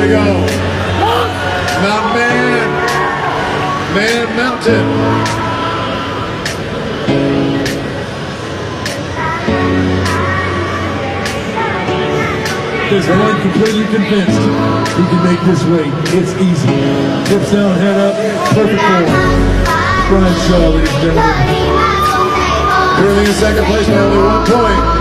we go. Mountain Man. Man Mountain. There's one completely convinced he can make this weight. It's easy. Hips down, head up, perfect form. Brian Shaw, ladies and gentlemen. Currently in second place by only 1 point.